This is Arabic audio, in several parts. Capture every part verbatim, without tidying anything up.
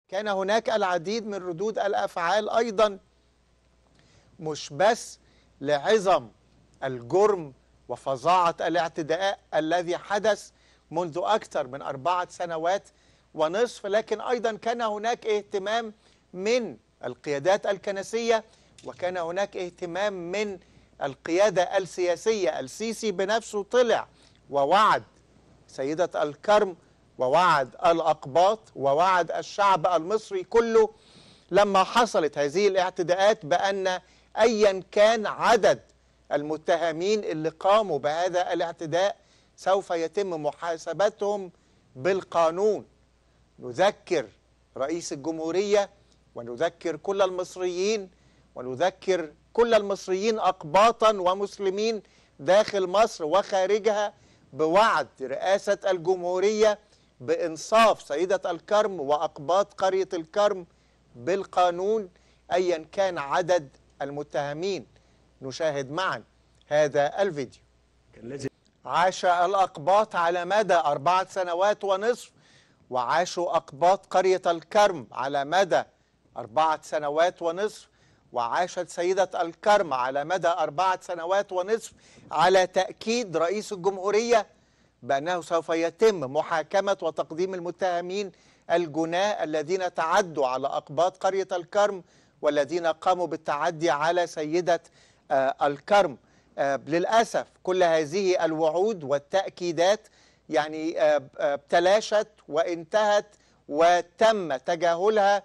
كان هناك العديد من ردود الأفعال أيضا، مش بس لعظم الجرم وفظاعة الاعتداء الذي حدث منذ أكثر من أربعة سنوات ونصف، لكن أيضا كان هناك اهتمام من القيادات الكنسية، وكان هناك اهتمام من القيادة السياسية. السيسي بنفسه طلع ووعد سيدة الكرم ووعد الأقباط ووعد الشعب المصري كله لما حصلت هذه الاعتداءات بأن أيا كان عدد المتهمين اللي قاموا بهذا الاعتداء سوف يتم محاسبتهم بالقانون. نذكر رئيس الجمهورية ونذكر كل المصريين ونذكر كل المصريين أقباطا ومسلمين داخل مصر وخارجها بوعد رئاسة الجمهورية بإنصاف سيدة الكرم وأقباط قرية الكرم بالقانون أيا كان عدد المتهمين. نشاهد معا هذا الفيديو. عاش الأقباط على مدى أربعة سنوات ونصف، وعاشوا أقباط قرية الكرم على مدى أربعة سنوات ونصف، وعاشت سيدة الكرم على مدى أربعة سنوات ونصف على تأكيد رئيس الجمهورية بأنه سوف يتم محاكمة وتقديم المتهمين الجناة الذين تعدوا على أقباط قرية الكرم والذين قاموا بالتعدي على سيدة آه الكرم. آه للأسف كل هذه الوعود والتأكيدات يعني آه آه تلاشت وانتهت وتم تجاهلها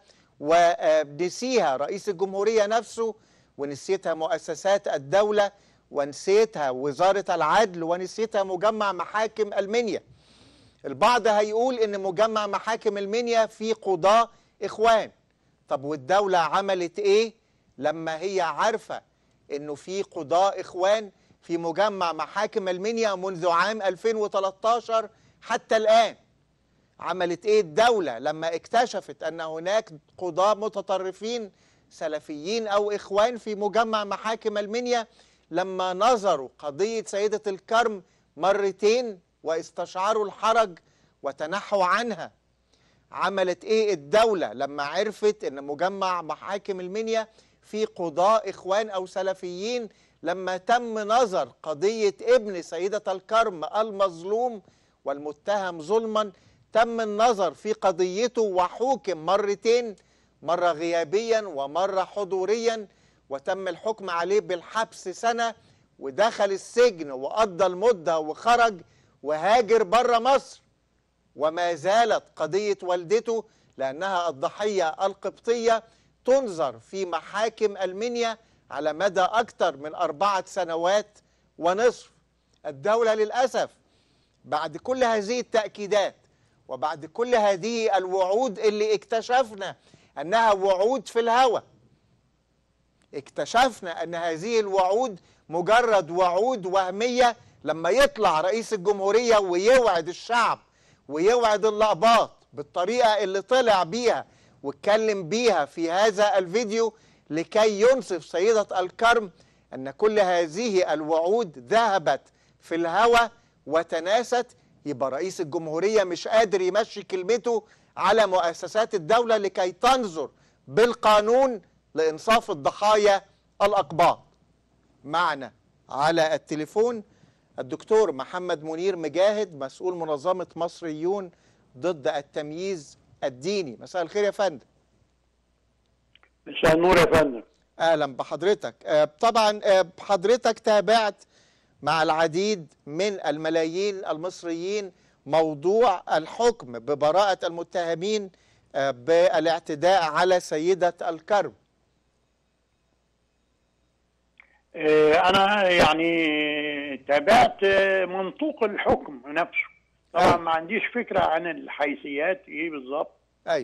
ونسيها رئيس الجمهورية نفسه، ونسيتها مؤسسات الدولة، ونسيتها وزارة العدل، ونسيتها مجمع محاكم المنيا. البعض هيقول ان مجمع محاكم المنيا فيه قضاة اخوان. طب والدولة عملت ايه لما هي عارفة انه في قضاة اخوان في مجمع محاكم المنيا منذ عام ألفين وثلاثة عشر حتى الآن؟ عملت ايه الدولة لما اكتشفت ان هناك قضاة متطرفين سلفيين او اخوان في مجمع محاكم المنيا، لما نظروا قضية سيدة الكرم مرتين واستشعروا الحرج وتنحوا عنها؟ عملت ايه الدولة لما عرفت ان مجمع محاكم المنيا في قضاء اخوان او سلفيين، لما تم نظر قضية ابن سيدة الكرم المظلوم والمتهم ظلما، تم النظر في قضيته وحوكم مرتين، مرة غيابيا ومرة حضوريا، وتم الحكم عليه بالحبس سنة ودخل السجن وقضى المدة وخرج وهاجر بره مصر، وما زالت قضية والدته لأنها الضحية القبطية تنظر في محاكم المنيا على مدى أكثر من أربعة سنوات ونصف. الدولة للأسف بعد كل هذه التأكيدات وبعد كل هذه الوعود اللي اكتشفنا أنها وعود في الهوى، اكتشفنا أن هذه الوعود مجرد وعود وهمية، لما يطلع رئيس الجمهورية ويوعد الشعب ويوعد الأقباط بالطريقة اللي طلع بيها واتكلم بيها في هذا الفيديو لكي ينصف سيدة الكرم، أن كل هذه الوعود ذهبت في الهوى وتناست، يبقى رئيس الجمهورية مش قادر يمشي كلمته على مؤسسات الدولة لكي تنظر بالقانون لإنصاف الضحايا الأقباط. معنا على التليفون الدكتور محمد منير مجاهد، مسؤول منظمة مصريون ضد التمييز الديني. مساء الخير يا فندم. مساء النور يا فندم. أهلا بحضرتك. طبعا حضرتك تابعت مع العديد من الملايين المصريين موضوع الحكم ببراءة المتهمين بالاعتداء على سيدة الكرم. أنا يعني تابعت منطوق الحكم نفسه، طبعا ما عنديش فكرة عن الحيثيات إيه بالظبط. أيوة.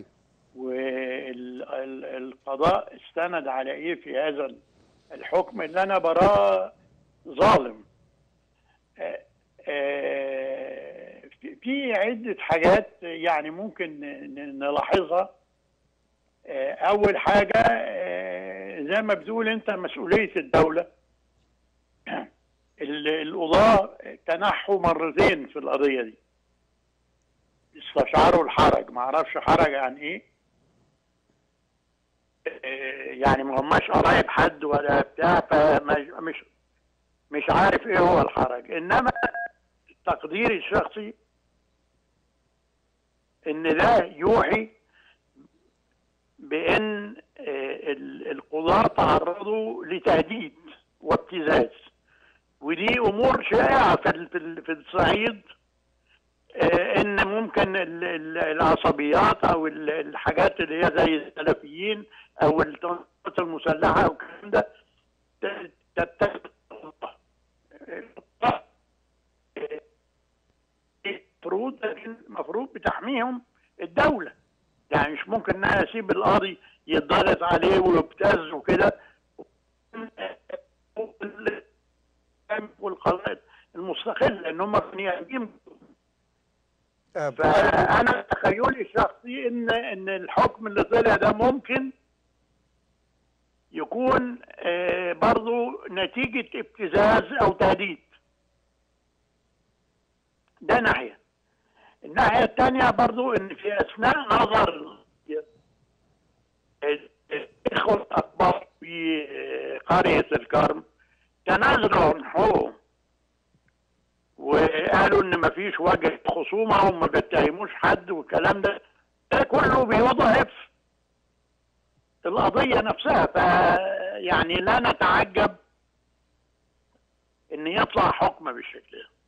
والقضاء استند على إيه في هذا الحكم اللي أنا براه ظالم. في عدة حاجات يعني ممكن نلاحظها. أول حاجة زي ما بتقول أنت مسؤولية الدولة. القضاة تنحوا مرتين في القضية دي، استشعروا الحرج، ما اعرفش حرج عن ايه، يعني ما هماش قرايب حد ولا بتاع، فمش مش مش عارف ايه هو الحرج. انما تقديري الشخصي ان ده يوحي بان القضاة تعرضوا لتهديد وابتزاز، ودي امور شائعه في في الصعيد، ان ممكن العصبيات او الحاجات اللي هي زي السلفيين او التنظيمات المسلحه او الكلام ده تتخذ المفروض المفروض بتحميهم الدوله. يعني مش ممكن ان انا اسيب القاضي يتضغط عليه ويبتز وكده، والقضاء المستقل ان هم بني ادمين. فانا تخيلي الشخصي ان ان الحكم اللي طلع ده ممكن يكون برضه نتيجه ابتزاز او تهديد. ده ناحيه. الناحيه الثانيه برضه ان في اثناء نظر الاخوه الاكبر في قريه الكرم تنازلوا عن حقوقهم، وقالوا ان مفيش وجه خصومه وما بيتهموش حد والكلام ده، ده كله بيضعف القضيه نفسها. ف يعني لا نتعجب ان يطلع حكم بالشكل ده.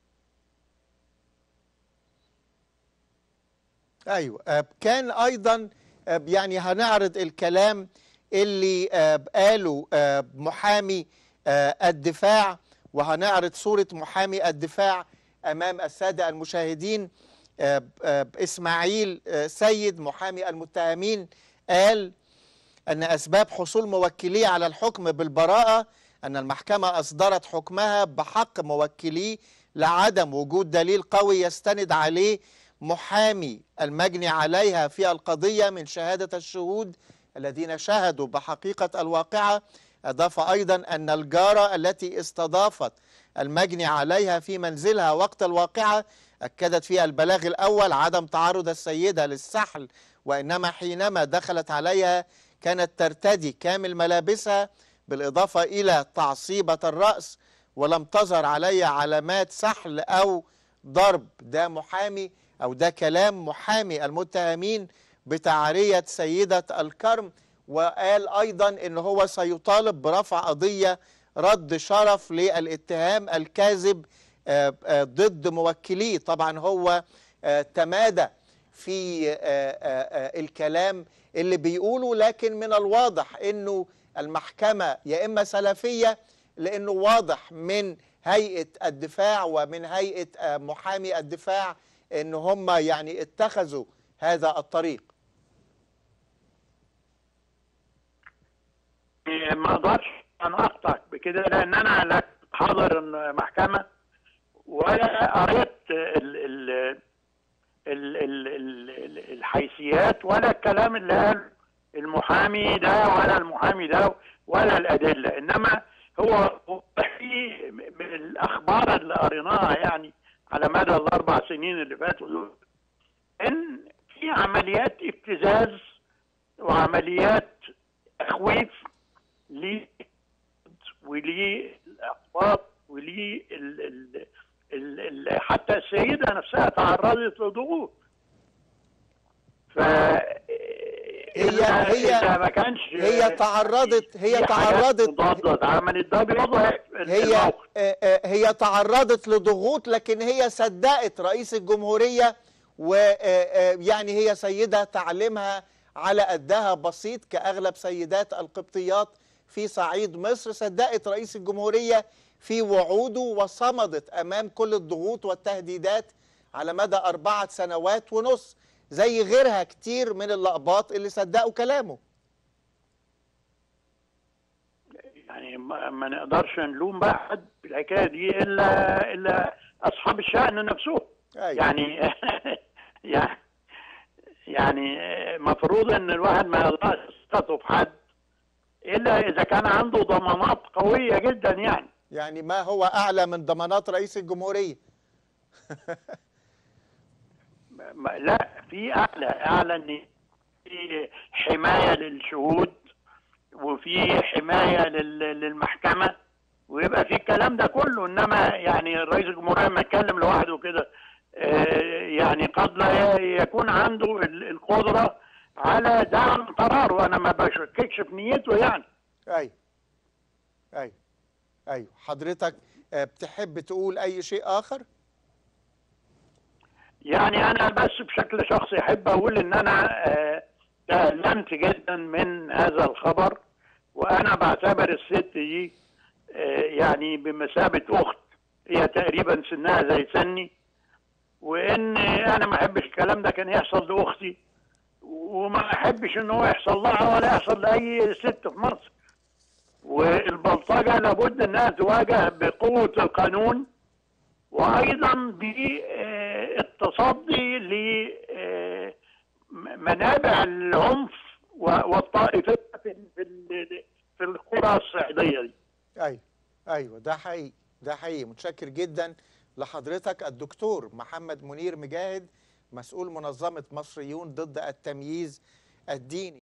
ايوه، كان ايضا يعني هنعرض الكلام اللي قاله محامي الدفاع، وهنعرض صورة محامي الدفاع أمام السادة المشاهدين. إسماعيل سيد محامي المتهمين قال أن أسباب حصول موكليه على الحكم بالبراءة أن المحكمة أصدرت حكمها بحق موكليه لعدم وجود دليل قوي يستند عليه محامي المجني عليها في القضية من شهادة الشهود الذين شهدوا بحقيقة الواقعة. أضاف أيضا أن الجارة التي استضافت المجني عليها في منزلها وقت الواقعة أكدت في البلاغ الأول عدم تعرض السيدة للسحل، وإنما حينما دخلت عليها كانت ترتدي كامل ملابسها، بالإضافة إلى تعصيبة الرأس، ولم تظهر عليها علامات سحل أو ضرب. ده محامي أو ده كلام محامي المتهمين بتعرية سيدة الكرم. وقال أيضا إن هو سيطالب برفع قضية رد شرف للاتهام الكاذب ضد موكليه. طبعا هو تمادى في الكلام اللي بيقوله، لكن من الواضح إنه المحكمة يا إما سلفية، لأنه واضح من هيئة الدفاع ومن هيئة محامي الدفاع إن هم يعني اتخذوا هذا الطريق. ما اقدرش ان اخطأك بكده، لان انا لا حاضر المحكمه ولا قريت ال ال ال ال ال الحيثيات ولا الكلام اللي قال المحامي ده ولا المحامي ده ولا الادله. انما هو في الاخبار اللي قريناها يعني على مدى الاربع سنين اللي فاتوا دول ان في عمليات ابتزاز وعمليات تخويف ليه وليه الاقباط وليه ال ال ال ال حتى السيده نفسها تعرضت لضغوط. ف هي هي ما كانش هي تعرضت هي تعرضت عملت ده بيوضح هي هي تعرضت لضغوط، لكن هي صدقت رئيس الجمهوريه، ويعني هي سيده تعليمها على قدها بسيط كأغلب سيدات القبطيات في صعيد مصر. صدقت رئيس الجمهورية في وعوده وصمدت أمام كل الضغوط والتهديدات على مدى أربعة سنوات ونص، زي غيرها كتير من الأقباط اللي صدقوا كلامه. يعني ما نقدرش نلوم بقى حد في الحكاية دي إلا إلا أصحاب الشأن نفسهم. أيوة. يعني يعني يعني مفروض ان الواحد ما يقدرش يستطف حد الا اذا كان عنده ضمانات قويه جدا. يعني يعني ما هو اعلى من ضمانات رئيس الجمهوريه؟ لا، في اعلى اعلى ان في حمايه للشهود وفي حمايه لل- للمحكمه، ويبقى في الكلام ده كله. انما يعني رئيس الجمهوريه لما يتكلم لوحده كده آه، يعني قد لا يكون عنده ال- القدره على دعم قراره، وانا ما بشككش في نيته يعني. ايوه ايوه ايوه. حضرتك آه، بتحب تقول اي شيء اخر؟ يعني انا بس بشكل شخصي احب اقول ان انا آه، تألمت جدا من هذا الخبر، وانا بعتبر الست دي آه، يعني بمثابة اخت، هي تقريبا سنها زي سني، وان انا ما احبش الكلام ده كان يحصل لاختي، وما احبش ان هو يحصل لها ولا يحصل لاي ست في مصر. والبلطجة لابد انها تواجه بقوة القانون، وايضا بالتصدي لمنابع العنف والطائفيه في في في القرى الصعيديه دي. ايوه ايوه، ده حقيقي، ده حقيقي. متشكر جدا لحضرتك الدكتور محمد منير مجاهد، مسؤول منظمة مصريون ضد التمييز الديني.